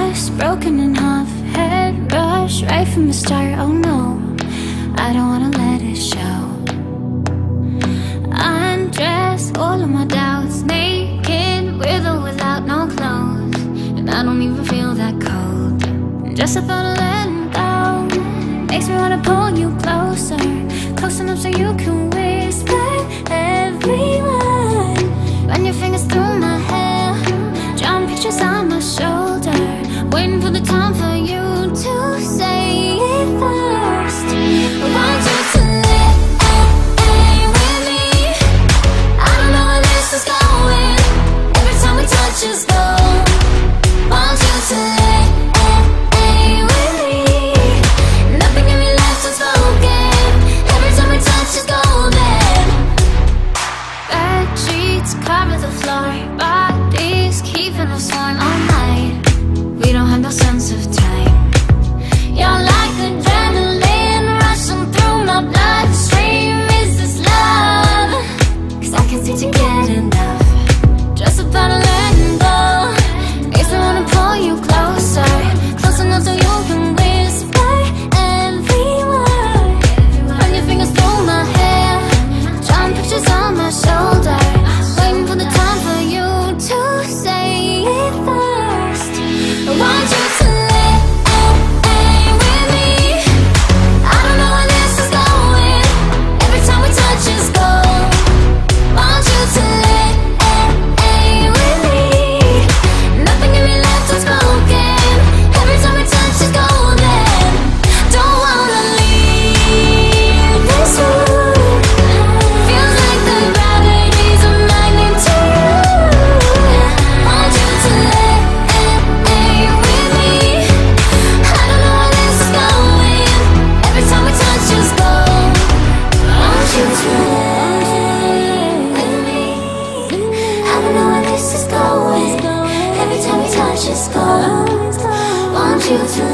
trust broken in half, head rush right from the start. Oh no, I don't wanna let it show. Undress all of my doubts, naked with or without no clothes, and I don't even feel that cold. Just the thought of letting go makes me wanna pull you closer, close enough so you can whisper every word. Run your fingers through my hair, drawing pictures on my shoulder, waiting for the time for you to say it first. I want you to lay with me. I don't know where this is going. Every time we touch is gold. Want you to lay with me. Nothing can be left unspoken. Every time we touch is golden. Bed sheets cover the floor, bodies keeping us warm all night. We don't have no sense of time. You're like adrenaline rushing through my bloodstream. Is this love? 'Cause I can't seem to get enough. Just the thought of letting go makes me wanna pull you closer, close enough so you can whisper every word. Run your fingers through my hair, drawing pictures on my shoulder, waiting for the time for you to say it first. I want you to lay with me. I don't know where this is going. Every time we touch is gold. Want you to lay with me. Nothing can be left unspoken. Every time we touch is golden. Don't wanna leave this room. Feels like the gravity's a magnet to you. Want you to lay with me. I don't know where this is going. Every time we touch is gold. Want you to lay with me. I don't know where this is going. Every time we touch is gold. Want you to